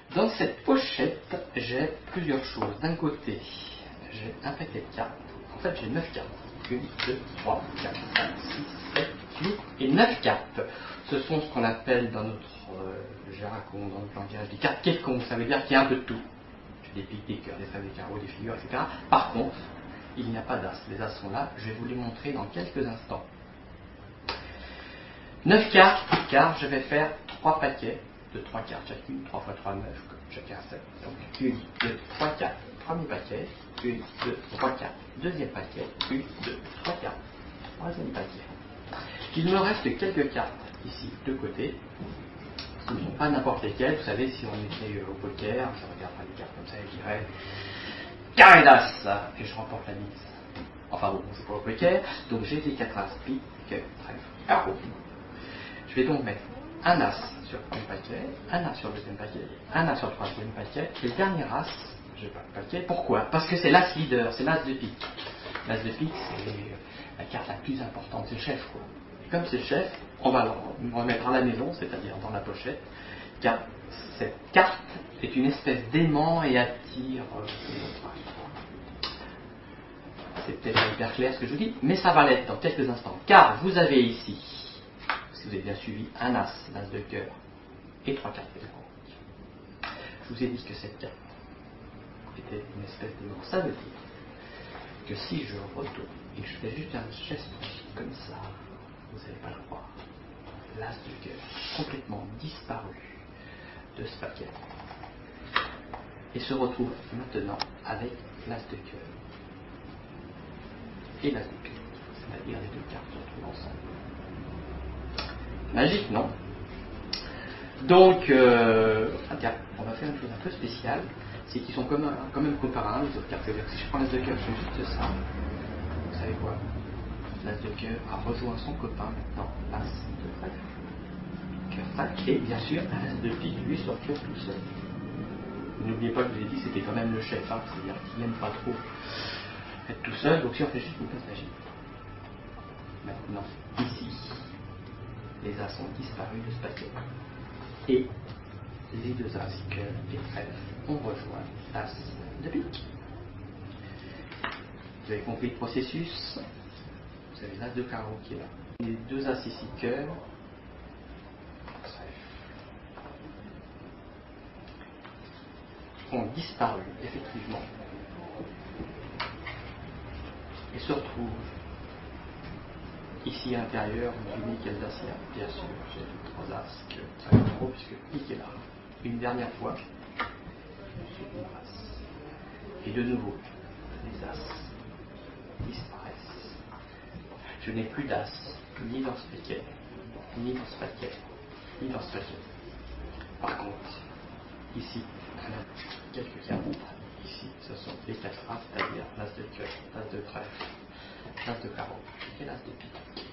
Dans cette pochette, j'ai plusieurs choses. D'un côté, j'ai un paquet de cartes. En fait, j'ai 9 cartes. 1, 2, 3, 4, 5, 6, 7, 8 et 9 cartes. Ce sont ce qu'on appelle dans notre jargon, dans notre langage, des cartes quelconques. Ça veut dire qu'il y a un peu de tout. J'ai des piques, des cœurs, des trèfles, des carreaux, des figures, etc. Par contre, il n'y a pas d'as. Les as sont là. Je vais vous les montrer dans quelques instants. 9 cartes, car je vais faire 3 paquets de 3 cartes chacune, 3 x 3, 9, chacun 7. Donc 1, 2, 3, 4, premier paquet, 1, 2, 3, 4, deuxième paquet, 1, 2, 3, 4, troisième paquet. Il me reste quelques cartes ici de côté. Ce ne sont pas n'importe lesquelles. Vous savez, si on était au poker, je regarderais les cartes comme ça et je dirais carré d'as, et je remporte la mise. Enfin bon, c'est pas au poker. Donc j'ai des 4 as, pique, trèfle, carreau. Je vais donc mettre un as sur le premier paquet, un as sur le deuxième paquet, un as sur le troisième paquet, et le dernier as, je n'ai pas le paquet. Pourquoi? Parce que c'est l'as leader, c'est l'as de pique. L'as de pique, c'est la carte la plus importante, c'est le chef, quoi. Et comme c'est le chef, on va le remettre à la maison, c'est-à-dire dans la pochette, car cette carte est une espèce d'aimant et attire les autres. C'est peut-être pas hyper clair ce que je vous dis, mais ça va l'être dans quelques instants. Car vous avez ici, si vous avez bien suivi, un as, l'as de cœur, et 3 cartes de zéro. Je vous ai dit que cette carte était une espèce d'aimant. Ça veut dire que si je retourne et que je fais juste un geste comme ça, vous n'allez pas le croire, l'as de cœur complètement disparu de ce paquet et se retrouve maintenant avec l'as de cœur et l'as de pique, c'est-à-dire les deux cartes se retrouvent ensemble. Magique, non? Donc, on va faire une chose un peu spéciale, c'est qu'ils sont quand même comparables, les autres cartes. C'est-à-dire que si je prends l'as de cœur, je fais juste ça, vous savez quoi? L'as de cœur a rejoint son copain maintenant, l'as de trèfle. Cœur 5, et bien sûr, l'as de pique, lui, se retrouve tout seul. N'oubliez pas que je vous ai dit que c'était quand même le chef, hein, c'est-à-dire qu'il n'aime pas trop être tout seul, donc si on fait juste une case magique. Maintenant, ici, les as sont disparus de ce paquet. Et les deux as, cœur et trèfle, ont rejoint l'as de pique. Vous avez compris le processus. Vous avez l'as de carreau qui est là. Les deux as ici, cœur, trèfle, ont disparu, effectivement, et se retrouvent ici à l'intérieur du nickel d'Acia. Bien sûr, j'ai les 3 as que ça va trop puisque pique est là. Une dernière fois, j'ai une as. Et de nouveau, les as disparaissent. Je n'ai plus d'as, ni dans ce paquet, ni dans ce paquet, ni dans ce paquet. Par contre, ici, on a quelques cartes. Ici, ce sont les 4 as, c'est-à-dire l'as de cœur, l'as de trèfle, l'as de carreau et l'as de pique.